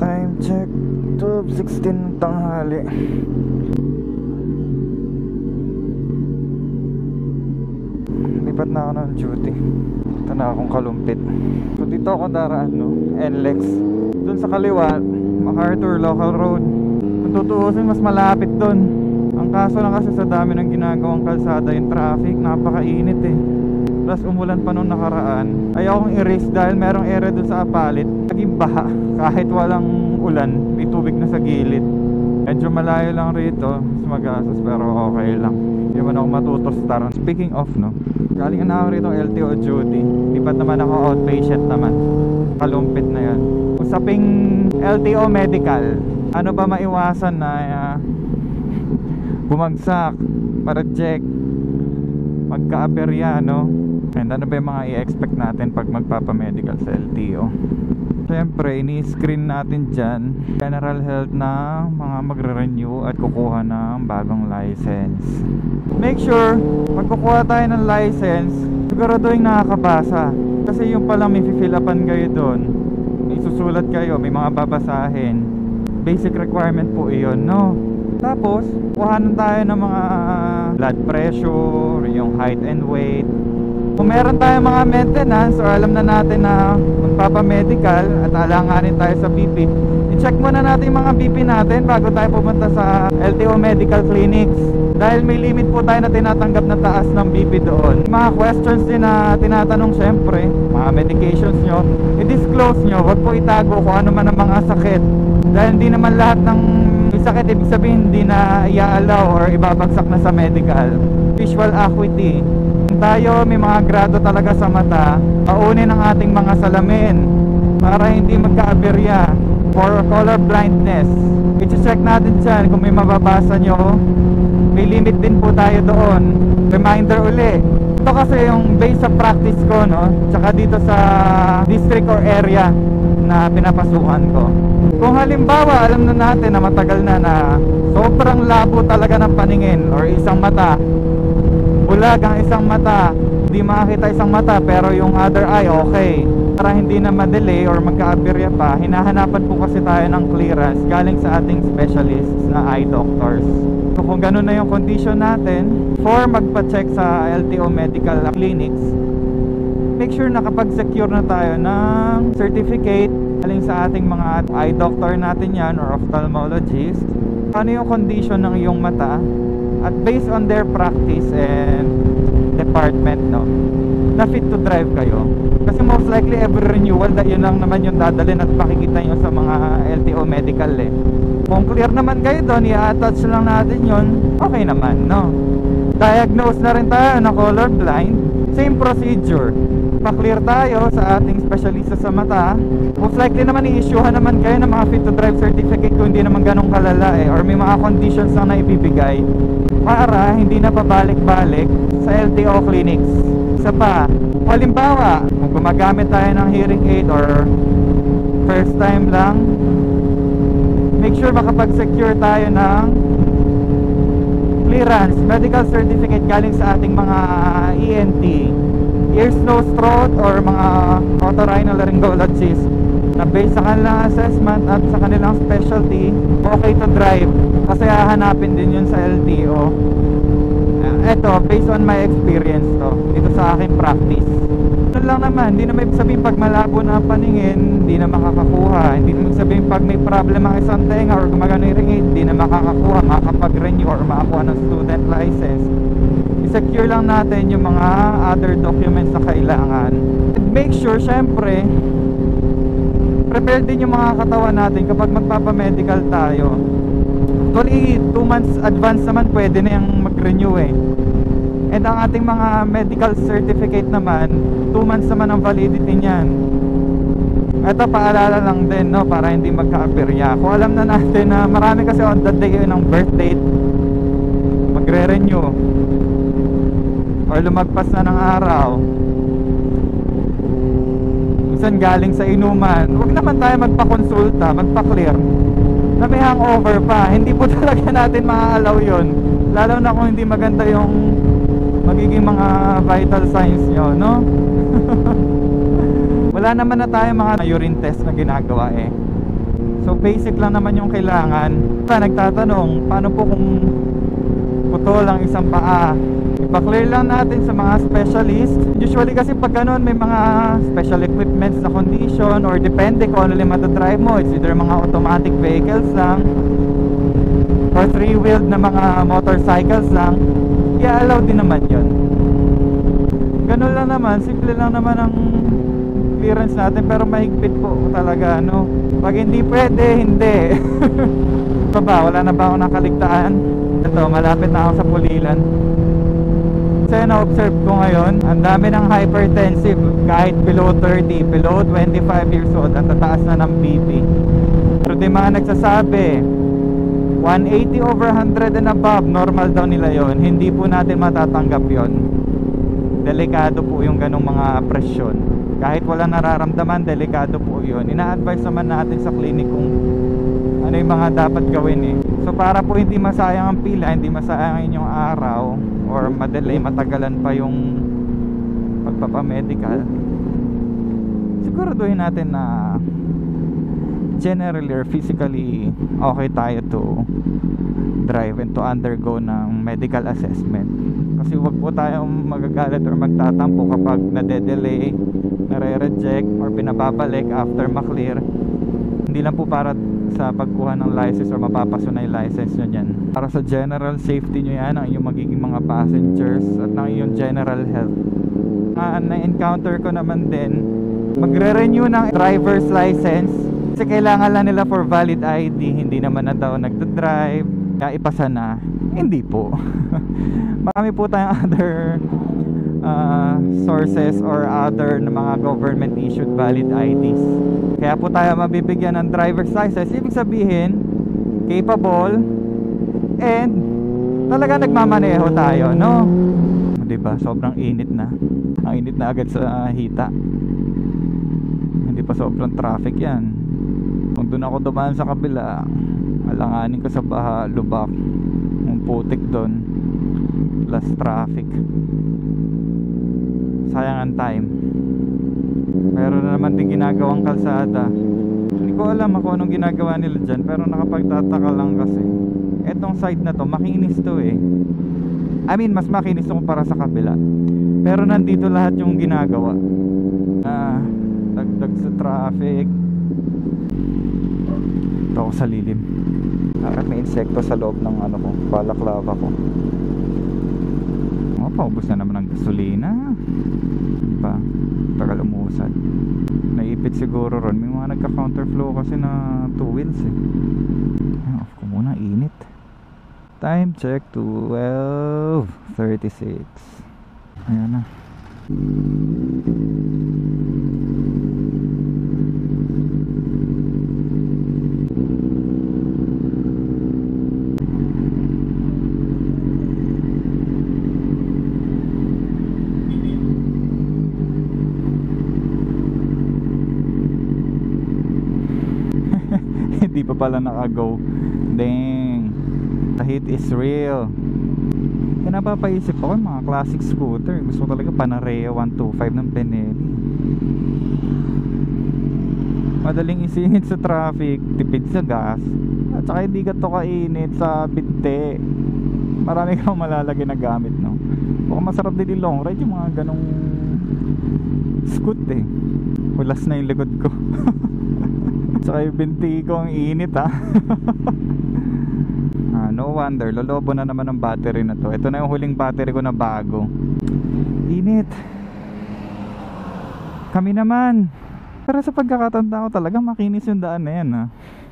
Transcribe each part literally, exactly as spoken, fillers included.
Time check, twelve sixteen tanghali. Lipat na ako ng duty. Ito na akong kalumpit. So dito ako daraan, no? N L E X. Doon sa kaliwa, MacArthur Local Road. Kung tutuusin, mas malapit doon. Ang kaso lang kasi sa dami ng ginagawang kalsada, yung traffic, napakainit eh. Plus umulan pa nung nakaraan. Ayaw kong i-race dahil merong area doon sa Apalit. Naging baha. Kahit walang ulan, may tubig na sa gilid. Medyo malayo lang rito, mas magastos pero okay lang. Hindi man ako matutostar. Speaking of, no, galing na ako rito L T O duty. Lipat naman ako outpatient naman. Kalumpit na yan. Usaping L T O medical, ano ba maiwasan na uh, bumagsak, ma-reject, magka-aberya, no? And ano ba yung mga i-expect natin pag magpapamedical sa L T O? Siyempre, ini-screen natin dyan general health na mga magre-renew at kukuha ng bagong license. Make sure, pag kukuha tayo ng license, siguraduhin nakakabasa. Kasi yung palang may fill upan kayo doon, may susulat kayo, may mga babasahin. Basic requirement po iyon, no? Tapos, kuhanan tayo ng mga blood pressure, yung height and weight. Kung meron tayong mga maintenance or alam na natin na magpapamedical at alanganin tayo sa B P, i-check muna natin yung mga B P natin bago tayo pumunta sa L T O medical clinics. Dahil may limit po tayo na tinatanggap na taas ng B P doon. Mga questions din na tinatanong syempre, mga medications nyo, i-disclose nyo, wag po itago kung ano man ang mga sakit. Dahil hindi naman lahat ng sakit ibig sabihin hindi na i-allow or ibabagsak na sa medical. Visual acuity, tayo may mga grado talaga sa mata, paunin ang ating mga salamin para hindi magka-aberya. For color blindness, i-check natin dyan kung may mababasa nyo, may limit din po tayo doon. Reminder uli, ito kasi yung base sa practice ko, no? Tsaka dito sa district or area na pinapasukan ko. Kung halimbawa alam na natin na matagal na na sobrang labo talaga ng paningin or isang mata, bulag ang isang mata, hindi makakita isang mata pero yung other eye okay, para hindi na ma-delay or magka-aberya pa, hinahanapan po kasi tayo ng clearance galing sa ating specialists na eye doctors. So kung ganun na yung condition natin, for magpa-check sa L T O medical clinics, make sure nakapag-secure na tayo ng certificate galing sa ating mga eye doctor natin yan or ophthalmologist. Ano yung condition ng iyong mata? At based on their practice and department, no, na fit to drive kayo. Kasi most likely every renewal, da, yun lang naman yung dadalhin at pakikita nyo sa mga L T O medical eh. Kung clear naman kayo doon, i-attach lang natin yun, okay naman, no? Diagnose na rin tayo na colorblind, same procedure. Pa-clear tayo sa ating specialista sa mata. Most likely naman i-issuehan naman kayo ng mga fit to drive certificate kung hindi naman ganong kalala eh, or may mga conditions lang na ibibigay para hindi na pabalik-balik sa L T O clinics. Isa pa, halimbawa, kung gumagamit tayo ng hearing aid or first time lang, make sure makapag-secure tayo ng clearance, medical certificate galing sa ating mga E N T, ears, nose, throat, or mga otorhinolaryngologist na based sa kanilang assessment at sa kanilang specialty, okay to drive. Kasi hahanapin din yun sa L T O. Eto, based on my experience to, dito sa aking practice. Ito lang naman, hindi naman ibig sabihin pag malabo na paningin, hindi na makakakuha. Hindi naman ibig sabihin pag may problem ang isang tenga or gumagano yung ringid, hindi na makakakuha, makakapag-renew or makakuha ng student license. I-secure lang natin yung mga other documents na kailangan. And make sure, syempre, prepare din yung mga katawan natin kapag magpapamedical tayo. Actually, two months advance naman pwede na yung mag-renew eh. And ang ating mga medical certificate naman, two months naman ang validity niyan. Ito, paalala lang din, no, para hindi magka-aberya. Kung alam na natin na marami kasi on the day ng birth date, magre-renew or lumagpas na ng araw, minsan galing sa inuman, huwag naman tayo magpa-consulta, magpa-clear na may hangover pa. Hindi po talaga natin maaalaw yun, lalo na kung hindi maganda yung magiging mga vital signs nyo, no? Wala naman na tayo mga urine test na ginagawa eh. So basic lang naman yung kailangan. Pa nagtatanong, paano po kung putol ang isang paa? Ipa-clear lang natin sa mga specialist. Usually kasi pag ganun may mga special equipments na condition, or depende kung ano yung matadrive mo. It's either mga automatic vehicles lang or three-wheeled na mga motorcycles lang. I-allow din naman yun. Ganun lang naman, simple lang naman ang clearance natin, pero mahigpit po talaga, no? Pag hindi pwede, hindi. Ito ba, wala na ba ako nakaligtaan? Ito, malapit na ako sa Pulilan. So yun, na-observe ko ngayon, ang dami ng hypertensive kahit below thirty, below twenty-five years old, at tataas na ng B P. Pero di mga nagsasabi one eighty over one hundred and above, normal daw nila yon. Hindi po natin matatanggap yon. Delikado po yung ganong mga presyon. Kahit wala nararamdaman, delikado po yun. Ina-advise naman natin sa clinic kung ano yung mga dapat gawin eh. So para po hindi masayang ang pila, hindi masayang ang inyong araw, or madelay, matagalan pa yung pagpapamedical, siguraduhin natin na generally or physically okay tayo to drive and to undergo ng medical assessment. Kasi wag po tayong magagalit or magtatampo kapag nade-delay, nare-reject or pinababalik after maklear. Hindi lang po para sa pagkuha ng license or mapapaso na yung license nyo dyan. Para sa general safety nyo yan, ang iyong magiging mga passengers at ng iyong general health. uh, Na-encounter ko naman din, magre-renew ng driver's license kasi kailangan lang nila for valid I D. Hindi naman na daw nagdadrive, kaya ipasa na. Hindi po. Marami po tayong other uh, sources or other na mga government issued valid I Ds. Kaya po tayo mabibigyan ng driver's license. Ibig sabihin, capable and talaga nagmamaneho tayo, no? Diba? Sobrang init na. Ang init na agad sa hita. Hindi pa sobrang traffic yan. Kung doon ako dumaan sa kabila, alanganin ko sa baha, lubak, yung putik doon, plus traffic. Sayang ang time. Meron na naman din ginagawang kalsada. Hindi ko alam ako anong ginagawa nila dyan, pero nakapagtataka lang kasi etong side na to, makinis to eh. I mean, mas makinis to para sa kabila, pero nandito lahat yung ginagawa na dagdag sa traffic. Ito ako sa lilim. At may insekto sa loob ng ano ko, balaklava ko. Oh, paubos na naman ang gasolina. Diba? Tagal umusad. Naipit siguro ron. May mga nagka-counterflow kasi na two wheels eh. Off ko muna, init. Time check, twelve thirty-six. Ayan na. Hindi pa pala naka-go. Dang, the heat is real. Kaya napapaisip ako mga classic scooter. Gusto ko talaga Panarea one twenty-five ng Benelli. Madaling isingit sa traffic, tipid sa gas, at saka hindi ka to kainit sa binte. Marami kang malalagay na gamit, no? Baka masarap din yung long ride, yung mga ganong scoot eh. Hulas na yung likod ko. Saka yung binti ko, ang init ha. Ah, no wonder, lolobo na naman ang battery na to. Ito na yung huling battery ko na bago. Init. Kami naman. Pero sa pagkakatanda ko talaga makinis yung daan na yan ha.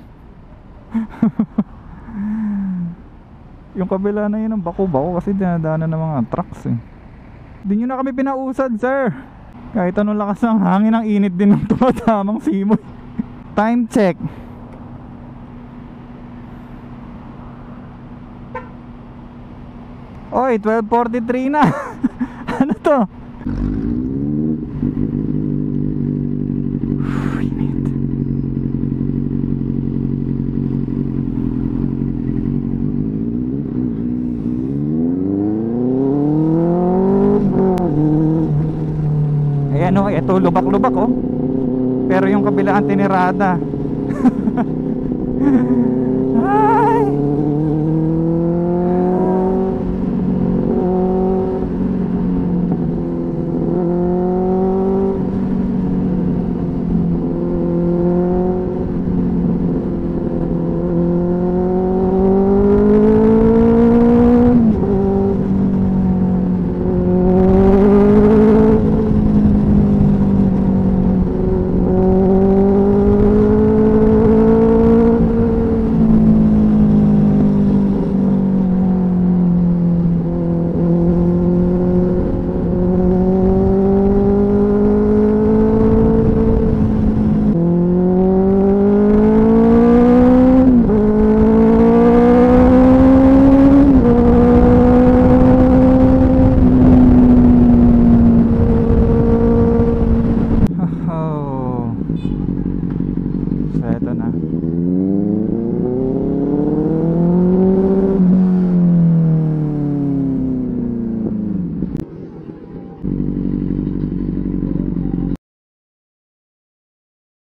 Yung kabila na yun ang bako-bako kasi dinadaanan ng mga trucks eh. Di nyo na kami pinausad sir. Kahit anong lakas ng hangin, ang init din ng tumatamang simoy. Time check. Oy, twelve forty-three na. Ano to? Init. Ayan o, ito lubak-lubak oh. Pero yung kabila ang tinirada.